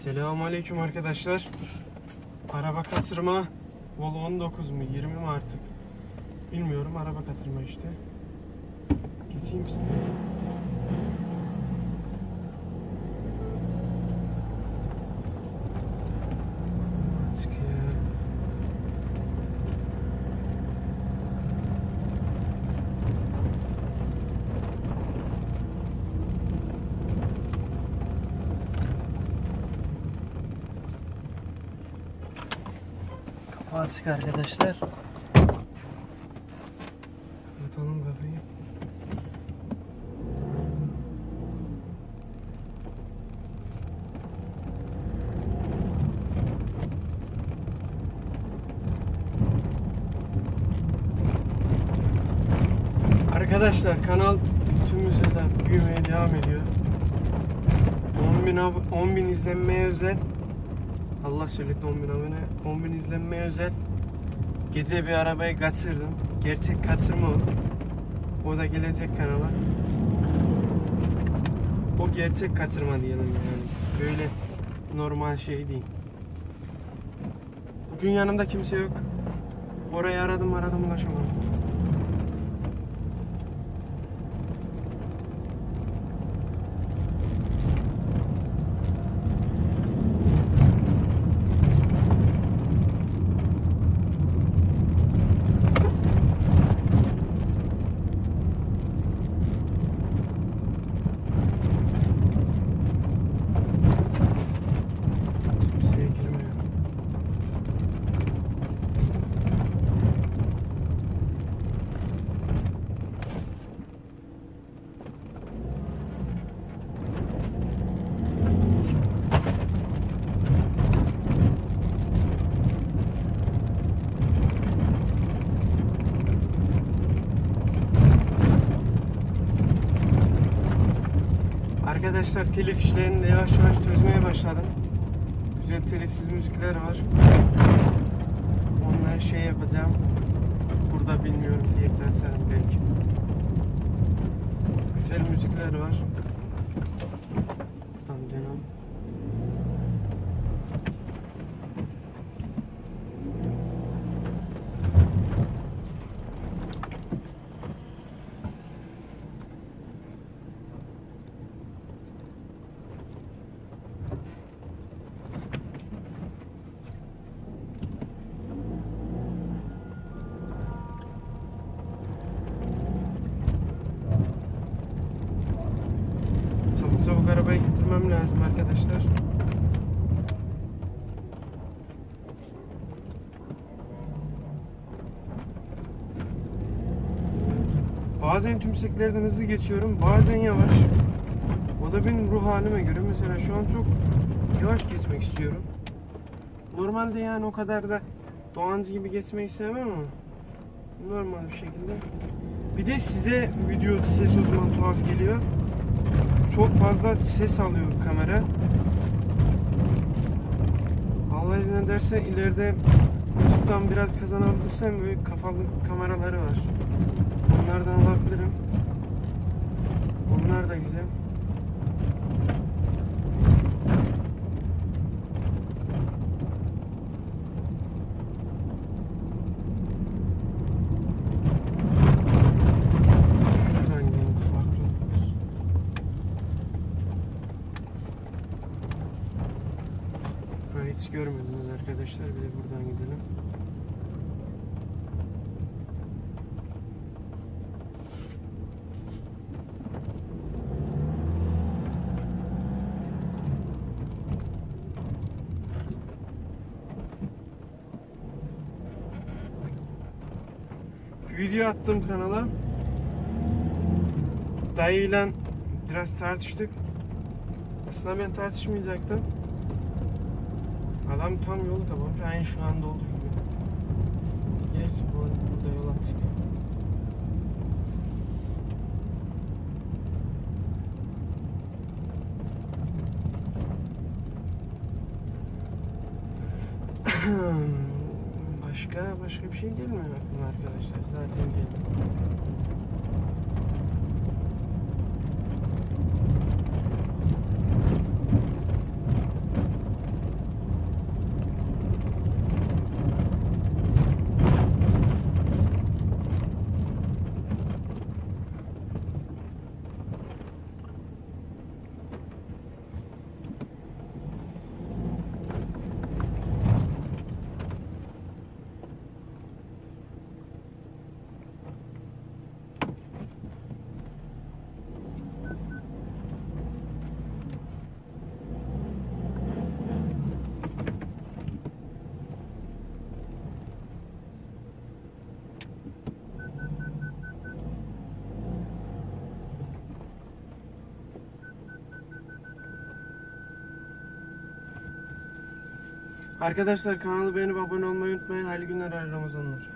Selamünaleyküm arkadaşlar. Araba kaçırma Vol 19 mu 20 mi artık bilmiyorum, araba kaçırma işte. Geçeyim size. Açık ya. Kapı açık arkadaşlar. Kapatalım kapıyı. Arkadaşlar kanal tüm hızıyla büyümeye devam ediyor. 10.000 izlenmeye özel. Allah söyletti, 10.000 abone. 10.000 izlenmeye özel. Gece bir arabayı kaçırdım. Gerçek kaçırma o. O da gelecek kanala. O gerçek kaçırma diyelim yani. Böyle normal şey değil. Bugün yanımda kimse yok. Orayı aradım ulaşamadım. Arkadaşlar telif işlerini de yavaş yavaş çözmeye başladım. Güzel telifsiz müzikler var. Onları şey yapacağım. Burada bilmiyorum diye eklersem belki. Güzel müzikler var. Tamam canım. Çabuk arabayı getirmem lazım arkadaşlar. Bazen tümseklerden hızlı geçiyorum, bazen yavaş. O da benim ruh halime göre. Mesela şu an çok yavaş geçmek istiyorum. Normalde yani o kadar da Doğancı gibi geçmeyi sevmem ama normal bir şekilde. Bir de size video ses o zaman tuhaf geliyor. Çok fazla ses alıyor kamera. Allah izin ederse ileride YouTube'dan biraz kazanabilirsem böyle kafalı kameraları var. Onlardan alabilirim. Onlar da güzel. Hiç görmediniz arkadaşlar, bir de buradan gidelim. Video attım kanala. Dayıyla biraz tartıştık. Aslında ben tartışmayacaktım. Adam tam yolu kapamış. Aynı şu anda olduğu gibi. Gerçi burada yol açık. Başka bir şey gelmiyor aklıma arkadaşlar. Zaten geldi. Arkadaşlar kanalı beğenip abone olmayı unutmayın. Hayırlı günler, hayırlı Ramazanlar.